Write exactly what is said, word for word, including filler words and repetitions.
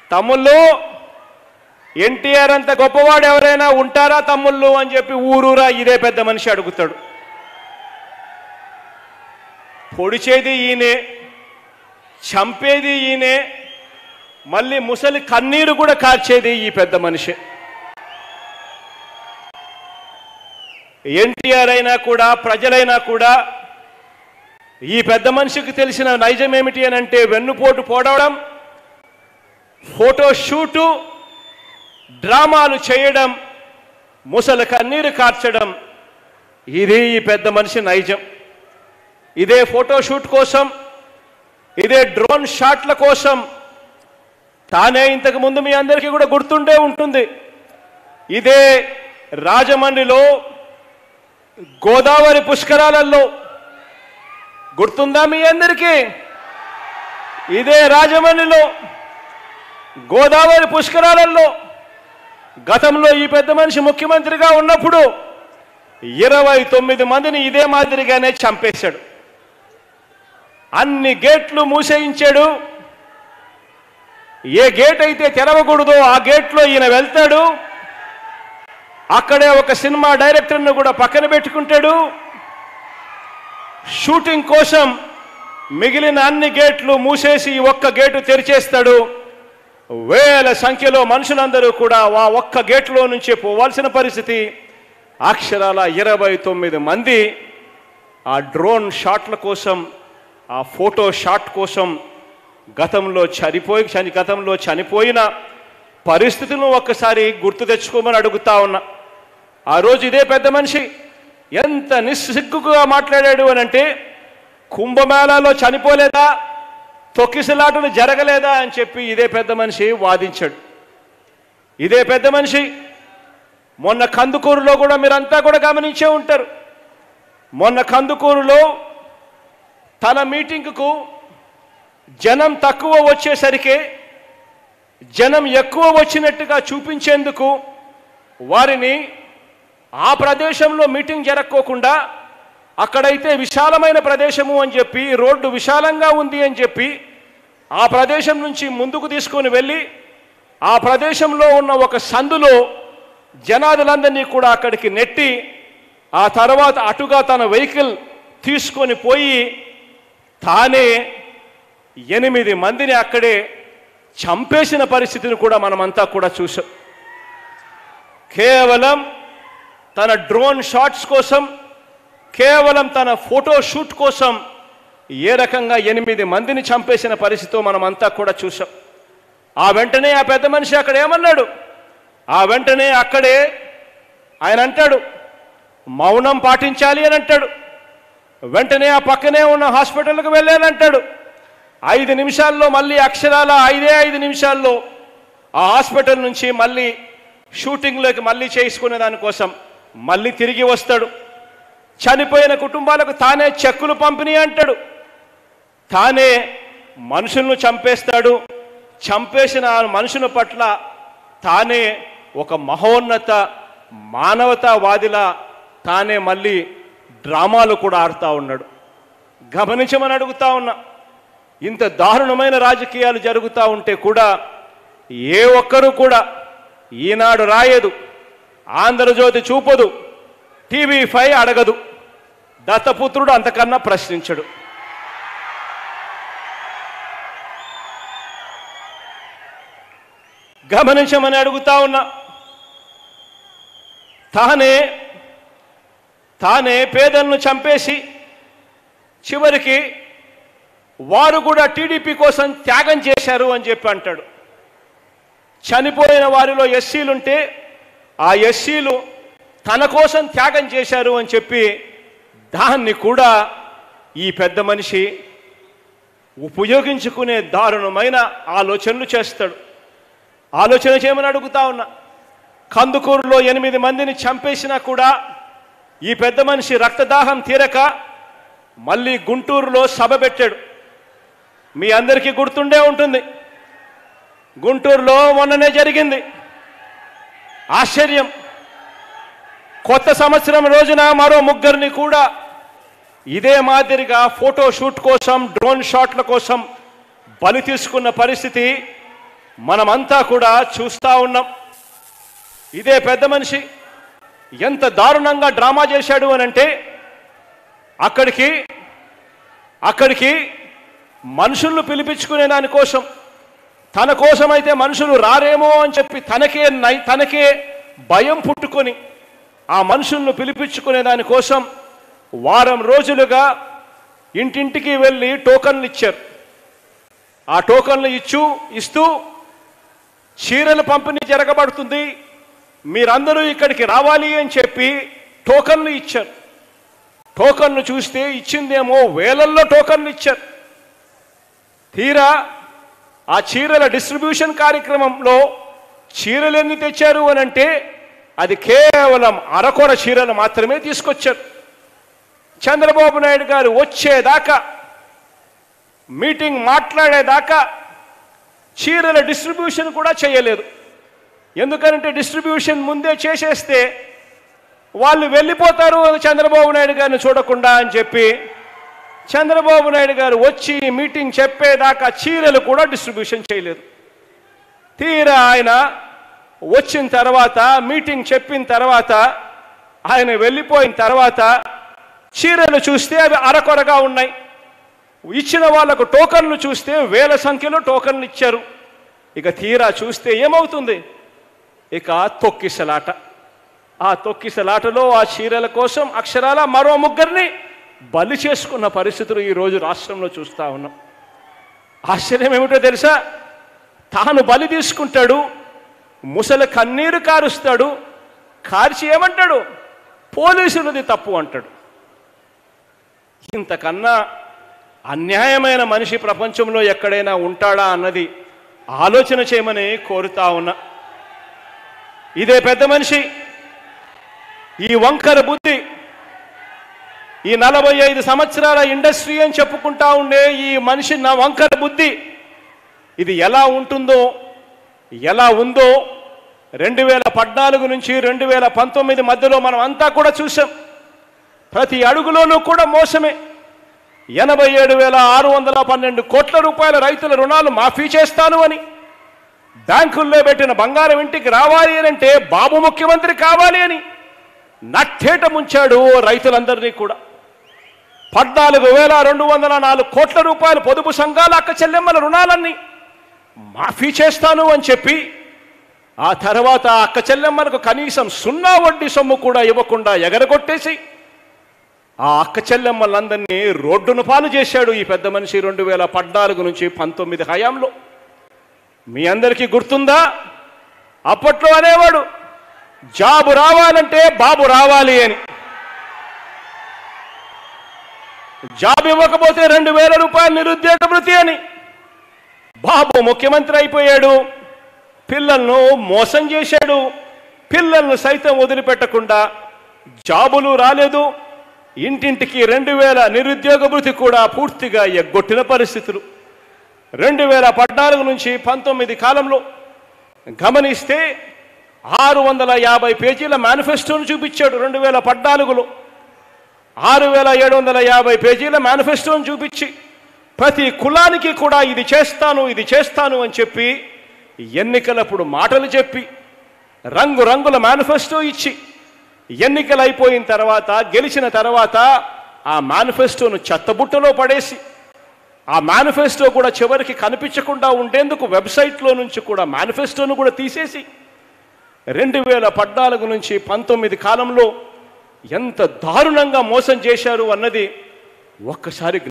తమ్ముళ్ళు ఎన్టీఆర్ అంత గొప్పవాడు ఎవరైనా ఉంటారా తమ్ముళ్ళు అని చెప్పి ఊరూరా ఇదే పెద్ద మనిషి అడుగుతాడు. పొడిచేది ఈయనే, చంపేది ఈయనే, మళ్ళీ ముసలి కన్నీరు కూడా కార్చేది ఈ పెద్ద మనిషి. ఎన్టీఆర్ అయినా కూడా ప్రజలైనా కూడా ఈ పెద్ద మనిషికి తెలిసిన నైజం ఏమిటి అని అంటే వెన్నుపోటు పోడవడం, ఫోటో షూటు, డ్రామాలు చేయడం, ముసలి కన్నీరు కార్చడం, ఇది ఈ పెద్ద మనిషి నైజం. ఇదే ఫోటో షూట్ కోసం, ఇదే డ్రోన్ షాట్ల కోసం తానే ఇంతకు ముందు మీ అందరికీ కూడా గుర్తుండే ఉంటుంది. ఇదే రాజమండ్రిలో గోదావరి పుష్కరాలలో గుర్తుందా మీ అందరికీ? ఇదే రాజమండ్రిలో గోదావరి పుష్కరాలలో గతంలో ఈ పెద్ద మనిషి ముఖ్యమంత్రిగా ఉన్నప్పుడు ఇరవై తొమ్మిది మందిని ఇదే మాదిరిగానే చంపేశాడు. అన్ని గేట్లు మూసేయించాడు. ఏ గేట్ అయితే తెరవకూడదో ఆ గేట్లో ఈయన వెళ్తాడు. అక్కడే ఒక సినిమా డైరెక్టర్ను కూడా పక్కన పెట్టుకుంటాడు. షూటింగ్ కోసం మిగిలిన అన్ని గేట్లు మూసేసి ఒక్క గేటు తెరిచేస్తాడు. వేల సంఖ్యలో మనుషులందరూ కూడా ఆ ఒక్క గేట్లో నుంచే పోవాల్సిన పరిస్థితి. అక్షరాల ఇరవై తొమ్మిది మంది ఆ డ్రోన్ షాట్ల కోసం, ఆ ఫోటో షాట్ కోసం గతంలో చనిపోయి చని గతంలో చనిపోయిన పరిస్థితులను ఒక్కసారి గుర్తు తెచ్చుకోమని అడుగుతా ఉన్నా. ఆ రోజు ఇదే పెద్ద మనిషి ఎంత నిస్సిగ్గుగా మాట్లాడాడు అని అంటే, కుంభమేళాలో చనిపోలేదా, తొక్కిసలాటలు జరగలేదా అని చెప్పి ఇదే పెద్ద మనిషి వాదించాడు. ఇదే పెద్ద మనిషి మొన్న కందుకూరులో కూడా మీరంతా కూడా గమనించే ఉంటారు. మొన్న కందుకూరులో తన మీటింగ్కు జనం తక్కువ వచ్చేసరికి జనం ఎక్కువ వచ్చినట్టుగా చూపించేందుకు వారిని ఆ ప్రదేశంలో మీటింగ్ జరగకోకుండా అక్కడైతే విశాలమైన ప్రదేశము అని చెప్పి, రోడ్డు విశాలంగా ఉంది అని చెప్పి ఆ ప్రదేశం నుంచి ముందుకు తీసుకొని వెళ్ళి ఆ ప్రదేశంలో ఉన్న ఒక సందులో జనాదులందరినీ కూడా అక్కడికి నెట్టి ఆ తర్వాత అటుగా తన వెహికల్ తీసుకొని పోయి తానే ఎనిమిది మందిని అక్కడే చంపేసిన పరిస్థితిని కూడా మనమంతా కూడా చూసాం. కేవలం తన డ్రోన్ షాట్స్ కోసం, కేవలం తన ఫోటో షూట్ కోసం ఏ రకంగా ఎనిమిది మందిని చంపేసిన పరిస్థితితో మనమంతా కూడా చూసాం. ఆ వెంటనే ఆ పెద్ద మనిషి అక్కడ ఏమన్నాడు? ఆ వెంటనే అక్కడే ఆయన అంటాడు మౌనం పాటించాలి అని అంటాడు. వెంటనే ఆ పక్కనే ఉన్న హాస్పిటల్కి వెళ్ళానంటాడు. ఐదు నిమిషాల్లో మళ్ళీ అక్షరాల ఐదే ఐదు నిమిషాల్లో ఆ హాస్పిటల్ నుంచి మళ్ళీ షూటింగ్లోకి మళ్ళీ చేసుకునే దానికోసం మళ్ళీ తిరిగి వస్తాడు. చనిపోయిన కుటుంబాలకు తానే చెక్కులు పంపిణీ అంటాడు. తానే మనుషులను చంపేస్తాడు. చంపేసిన ఆ మనుషుల పట్ల తానే ఒక మహోన్నత మానవతావాదిలా తానే మళ్ళీ డ్రామాలు కూడా ఆడుతూ ఉన్నాడు. గమనించమని అడుగుతా ఉన్నా. ఇంత దారుణమైన రాజకీయాలు జరుగుతూ ఉంటే కూడా ఏ ఒక్కరూ కూడా ఈనాడు రాయదు, ఆంధ్రజ్యోతి చూపదు, టీవీ ఫైవ్ అడగదు, దత్తపుత్రుడు అంతకన్నా ప్రశ్నించడు. గమనించమని అడుగుతా ఉన్నా. తానే తానే పేదలను చంపేసి చివరికి వారు కూడా టీడీపీ కోసం త్యాగం చేశారు అని చెప్పి అంటాడు. చనిపోయిన వారిలో ఎస్సీలుంటే ఆ ఎస్సీలు తన కోసం త్యాగం చేశారు అని చెప్పి దాన్ని కూడా ఈ పెద్ద మనిషి ఉపయోగించుకునే దారుణమైన ఆలోచనలు చేస్తాడు. ఆలోచన చేయమని అడుగుతా ఉన్నా. కందుకూరులో ఎనిమిది మందిని చంపేసినా కూడా ఈ పెద్ద మనిషి రక్తదాహం తీరక మళ్ళీ గుంటూరులో సభ పెట్టాడు. మీ అందరికీ గుర్తుండే ఉంటుంది. గుంటూరులో మొన్ననే జరిగింది ఆశ్చర్యం. కొత్త సంవత్సరం రోజున మరో ముగ్గురిని కూడా ఇదే మాదిరిగా ఫోటో షూట్ కోసం, డ్రోన్ షాట్ల కోసం బలి తీసుకున్న పరిస్థితి మనమంతా కూడా చూస్తా ఉన్నాం. ఇదే పెద్ద మనిషి ఎంత దారుణంగా డ్రామా చేశాడు అని అంటే అక్కడికి అక్కడికి మనుషులను పిలిపించుకునే దానికోసం, తన కోసమైతే మనుషులు రారేమో అని చెప్పి తనకే తనకే భయం పుట్టుకొని ఆ మనుషులను పిలిపించుకునే దానికోసం వారం రోజులుగా ఇంటింటికి వెళ్ళి టోకన్లు ఇచ్చారు. ఆ టోకన్లు ఇచ్చు ఇస్తూ చీరల పంపిణీ జరగబడుతుంది, మీరందరూ ఇక్కడికి రావాలి అని చెప్పి టోకన్లు ఇచ్చారు. టోకన్లు చూస్తే ఇచ్చిందేమో వేలల్లో టోకన్లు ఇచ్చారు. తీరా ఆ చీరల డిస్ట్రిబ్యూషన్ కార్యక్రమంలో చీరలు ఎన్ని తెచ్చారు అని అంటే అది కేవలం అరకొర చీరలు మాత్రమే తీసుకొచ్చారు. చంద్రబాబు నాయుడు గారు వచ్చేదాకా, మీటింగ్ మాట్లాడేదాకా చీరల డిస్ట్రిబ్యూషన్ కూడా చేయలేదు. ఎందుకంటే డిస్ట్రిబ్యూషన్ ముందే చేసేస్తే వాళ్ళు వెళ్ళిపోతారు చంద్రబాబు నాయుడు గారిని చూడకుండా అని చెప్పి చంద్రబాబు నాయుడు గారు వచ్చి మీటింగ్ చెప్పేదాకా చీరలు కూడా డిస్ట్రిబ్యూషన్ చేయలేదు. తీరా ఆయన వచ్చిన తర్వాత, మీటింగ్ చెప్పిన తర్వాత, ఆయన వెళ్ళిపోయిన తర్వాత చీరలు చూస్తే అవి అరకొరగా ఉన్నాయి. ఇచ్చిన వాళ్లకు టోకన్లు చూస్తే వేల సంఖ్యలో టోకన్లు ఇచ్చారు. ఇక తీరా చూస్తే ఏమవుతుంది? ఇక తొక్కిసలాట. ఆ తొక్కిసలాటలో ఆ చీరల కోసం అక్షరాల మరో ముగ్గురిని బలి చేసుకున్న పరిస్థితులు ఈరోజు రాష్ట్రంలో చూస్తూ ఉన్నాం. ఆశ్చర్యం ఏమిటో తెలుసా? తాను బలి తీసుకుంటాడు, ముసలి కన్నీరు కారుస్తాడు, కార్చి ఏమంటాడు? పోలీసులది తప్పు అంటాడు. ఇంతకన్నా అన్యాయమైన మనిషి ప్రపంచంలో ఎక్కడైనా ఉంటాడా అన్నది ఆలోచన చేయమని కోరుతా ఉన్నా. ఇదే పెద్ద మనిషి, ఈ వంకర బుద్ధి, ఈ నలభై ఐదు సంవత్సరాల ఇండస్ట్రీ అని చెప్పుకుంటా ఉండే ఈ మనిషి నా వంకర బుద్ధి ఇది ఎలా ఉంటుందో, ఎలా ఉందో రెండు వేల పద్నాలుగు నుంచి రెండు వేల పంతొమ్మిది మధ్యలో మనం అంతా కూడా చూసాం. ప్రతి అడుగులోనూ కూడా మోసమే. ఎనభై ఏడు వేల ఆరు వందల పన్నెండు కోట్ల రూపాయల రైతుల రుణాలు మాఫీ చేస్తాను అని, బ్యాంకుల్లో పెట్టిన బంగారం ఇంటికి రావాలి అని అంటే బాబు ముఖ్యమంత్రి కావాలి అని నట్టేట ముంచాడు రైతులందరినీ కూడా. పద్నాలుగు వేల రెండు వందల నాలుగు కోట్ల రూపాయలు పొదుపు సంఘాల అక్క చెల్లెమ్మల రుణాలన్నీ మాఫీ చేస్తాను అని చెప్పి ఆ తర్వాత అక్క చెల్లెమ్మలకు కనీసం సున్నా వడ్డీ సొమ్ము కూడా ఇవ్వకుండా ఎగరగొట్టేసి ఆ అక్క చెల్లెమ్మలందరినీ రోడ్డును పాలు చేశాడు ఈ పెద్ద మనిషి రెండు వేల పద్నాలుగు నుంచి పంతొమ్మిది హయాంలో. మీ అందరికీ గుర్తుందా? అప్పట్లో అనేవాడు జాబు రావాలంటే బాబు రావాలి అని, జాబ్ ఇవ్వకపోతే రెండు వేల రూపాయలు నిరుద్యోగ భృతి అని. బాబు ముఖ్యమంత్రి అయిపోయాడు, పిల్లలను మోసం చేశాడు, పిల్లలను సైతం వదిలిపెట్టకుండా జాబులు రాలేదు, ఇంటింటికి రెండు వేల నిరుద్యోగ భృతి కూడా పూర్తిగా ఎగ్గొట్టిన పరిస్థితులు. రెండు వేల పద్నాలుగు నుంచి పంతొమ్మిది కాలంలో గమనిస్తే ఆరు వందల యాభై పేజీల మేనిఫెస్టోను చూపించాడు. రెండు వేల పద్నాలుగులో ఆరు వేల ఏడు వందల యాభై పేజీల మేనిఫెస్టోను చూపించి ప్రతి కులానికి కూడా ఇది చేస్తాను ఇది చేస్తాను అని చెప్పి ఎన్నికలప్పుడు మాటలు చెప్పి రంగు రంగుల మేనిఫెస్టో ఇచ్చి ఎన్నికలు అయిపోయిన తర్వాత, గెలిచిన తర్వాత ఆ మేనిఫెస్టోను చెత్తబుట్టలో పడేసి ఆ మేనిఫెస్టో కూడా చివరికి కనిపించకుండా ఉండేందుకు వెబ్సైట్లో నుంచి కూడా మేనిఫెస్టోను కూడా తీసేసి రెండు వేల పద్నాలుగు నుంచి పంతొమ్మిది కాలంలో ఎంత దారుణంగా మోసం చేశారు అన్నది ఒక్కసారి